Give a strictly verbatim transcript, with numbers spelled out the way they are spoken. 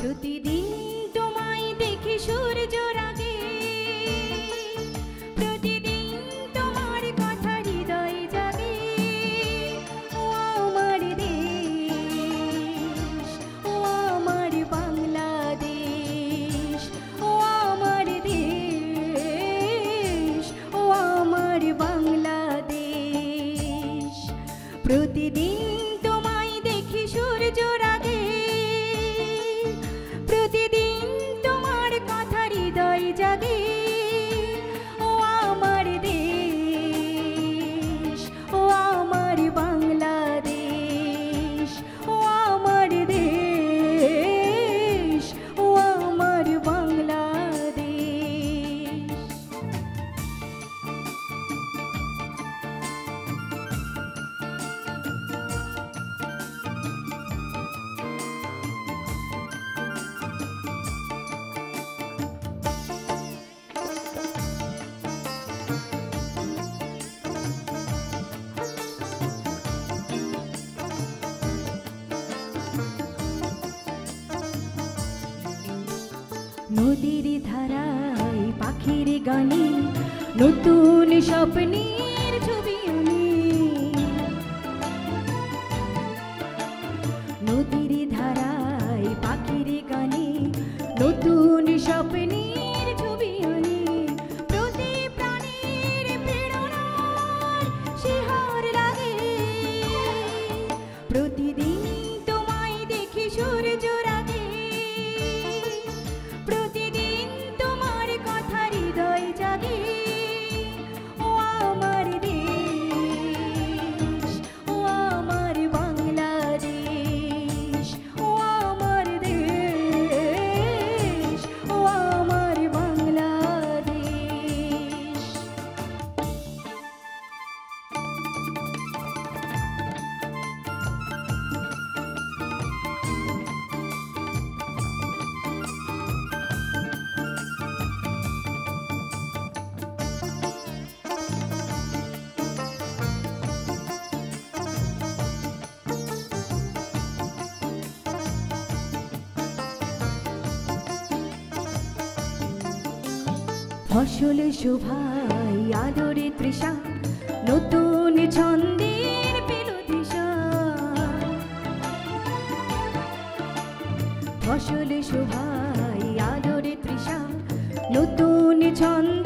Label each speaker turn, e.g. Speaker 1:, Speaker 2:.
Speaker 1: প্রতিদিন তোমায় দেখি সূর্য রাগে, প্রতিদিন তোমার কথা হৃদয় জাগে। ও আমার দেশ, ও আমার বাংলাদেশ, ও আমার দেশ, ও আমার বাংলাদেশ। প্রতিদিন তোমায় দেখি সূর্য রাগে, প্রতিদিন তোমার কথা হৃদয় জাগে। ও আমার দেশ, ও আমার বাংলাদেশ, ও আমার দেশ, ও আমার বাংলাদেশ। নদীর ধারায় পাখির গানে নতুন স্বপ্নের ছবি আনি, নদীর ধারায় পাখির গানে নতুন স্বপ্নের ছবি আনি। প্রতি প্রাণীর প্রেরণার শিহর লাগে, প্রতিদিন তোমায় দেখি সূর্য রাগে, প্রতিদিন তোমার কথা হৃদয় জাগে। ও আমার দেশ, ও আমার বাংলাদেশ, ও আমার দেশ, ও আমার বাংলাদেশ। ফসল শোভায় আদরে তৃষা, নতুন ছন্দের পেল দিশা। ফসল শোভায় আদরে তৃষা, নতুন ছন্দ